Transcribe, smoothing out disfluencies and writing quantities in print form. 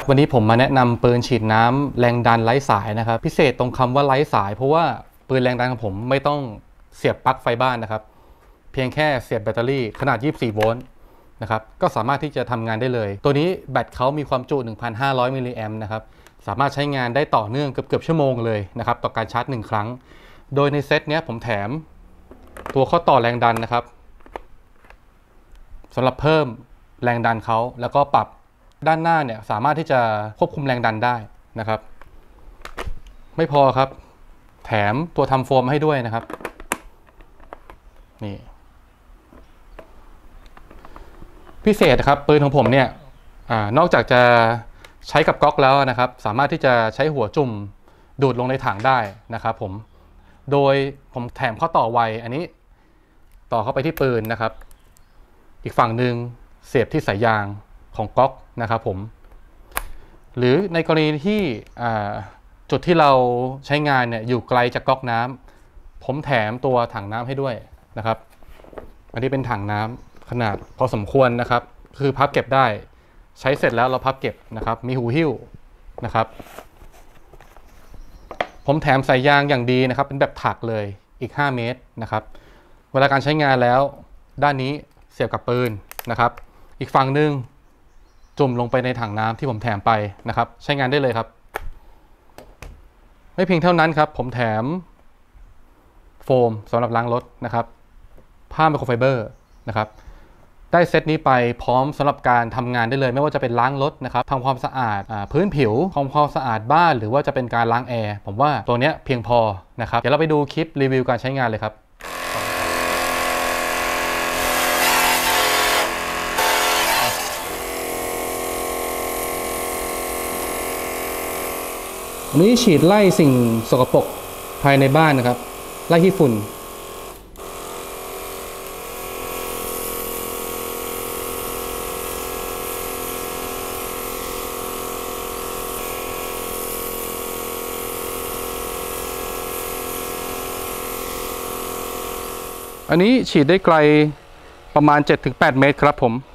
วันนี้ผมมาแนะนำปืนฉีดน้ำแรงดันไร้สายนะครับพิเศษตรงคำว่าไร้สายเพราะว่าปืนแรงดันของผมไม่ต้องเสียบปลั๊กไฟบ้านนะครับเพียงแค่เสียบแบตเตอรี่ขนาด24โวลต์นะครับก็สามารถที่จะทำงานได้เลยตัวนี้แบตเขามีความจุ 1,500 มิลลิแอมป์นะครับสามารถใช้งานได้ต่อเนื่องเกือบชั่วโมงเลยนะครับต่อการชาร์จ1ครั้งโดยในเซตนี้ผมแถมตัวข้อต่อแรงดันนะครับสำหรับเพิ่มแรงดันเขาแล้วก็ปรับด้านหน้าเนี่ยสามารถที่จะควบคุมแรงดันได้นะครับไม่พอครับแถมตัวทำโฟมให้ด้วยนะครับนี่พิเศษครับปืนของผมเนี่ยนอกจากจะใช้กับก๊อกแล้วนะครับสามารถที่จะใช้หัวจุ่มดูดลงในถังได้นะครับผมโดยผมแถมข้อต่อไวอันนี้ต่อเข้าไปที่ปืนนะครับอีกฝั่งหนึ่งเสียบที่สายยางของก๊อกนะครับผมหรือในกรณีที่จุดที่เราใช้งานเนี่ยอยู่ไกลจากก๊อกน้ำผมแถมตัวถังน้ำให้ด้วยนะครับอันนี้เป็นถังน้ำขนาดพอสมควรนะครับคือพับเก็บได้ใช้เสร็จแล้วเราพับเก็บนะครับมีหูหิ้วนะครับผมแถมสายยางอย่างดีนะครับเป็นแบบถักเลยอีก5 เมตรนะครับเวลาการใช้งานแล้วด้านนี้เสียบกับปืนนะครับอีกฝั่งหนึ่งจุ่มลงไปในถังน้ำที่ผมแถมไปนะครับใช้งานได้เลยครับไม่เพียงเท่านั้นครับผมแถมโฟมสำหรับล้างรถนะครับผ้าไมโครไฟเบอร์นะครับได้เซตนี้ไปพร้อมสำหรับการทำงานได้เลยไม่ว่าจะเป็นล้างรถนะครับทำความสะอาดพื้นผิวทำความสะอาดบ้านหรือว่าจะเป็นการล้างแอร์ผมว่าตัวนี้เพียงพอนะครับเดี๋ยวเราไปดูคลิปรีวิวการใช้งานเลยครับอันนี้ฉีดไล่สิ่งสกปรกภายในบ้านนะครับไล่ขี้ฝุ่นอันนี้ฉีดได้ไกลประมาณ 7-8 เมตรครับผม